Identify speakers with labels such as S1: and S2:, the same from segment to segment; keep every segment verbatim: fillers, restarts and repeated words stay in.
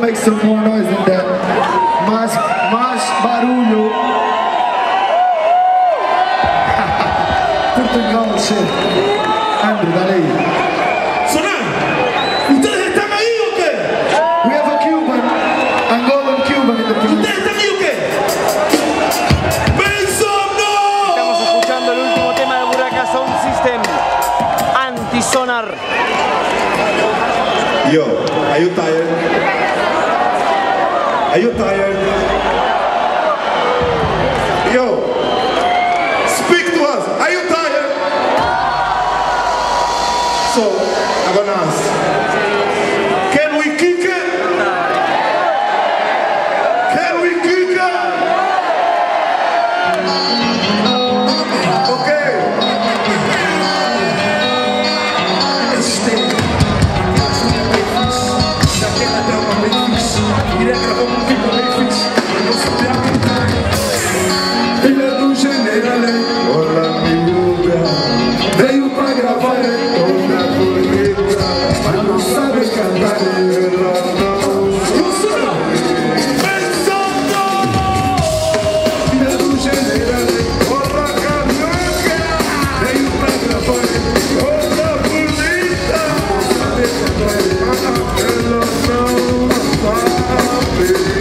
S1: make some more noise than that. Más, más barulho. Portugal, shit. Andrew, dale ahí.
S2: Sonar. ¿Ustedes están ahí o qué?
S1: We have a Cuban, Angolan Cuban in the place.
S2: ¿Ustedes están ahí o qué? ¡Benson, no!
S3: Estamos escuchando el último tema de Buraka Sound System, Anti-Sonar.
S2: Yo, are you tired? Are you tired? Yo, speak to us. Are you tired? So, I'm gonna ask. Can we kick it? Can we kick it? Okay.
S1: Filha do general, olha mi lugar. Veio pra gravar toda a bonita, mas não sabe cantar. Filha do general, olha a canuca. Veio pra gravar toda a bonita, mas não sabe cantar. Ela não sabe.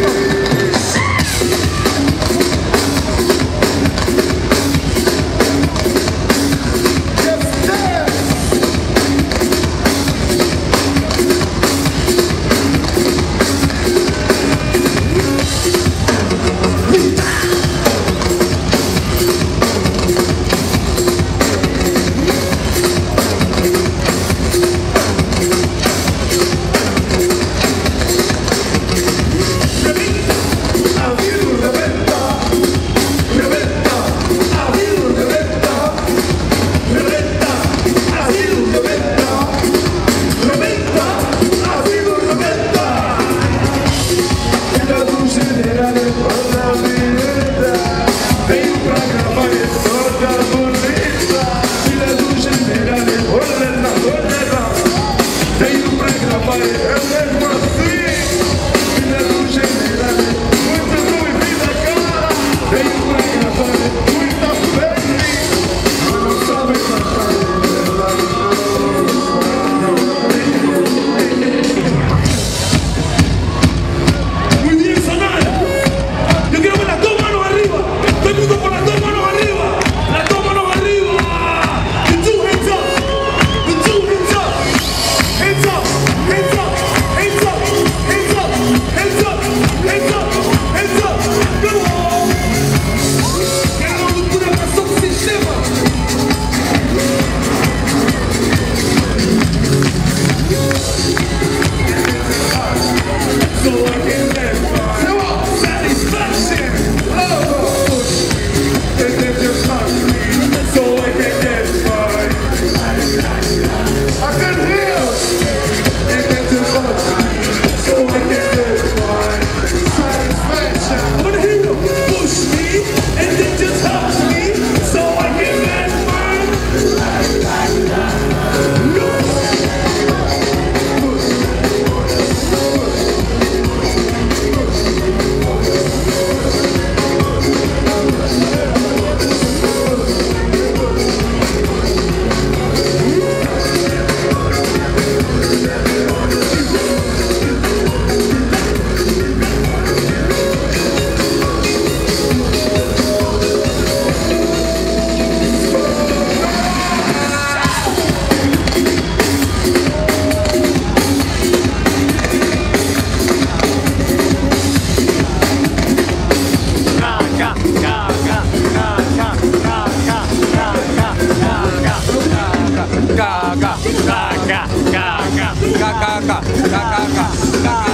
S4: Gaga, gaga, gaga, gaga, gaga, gaga, gaga.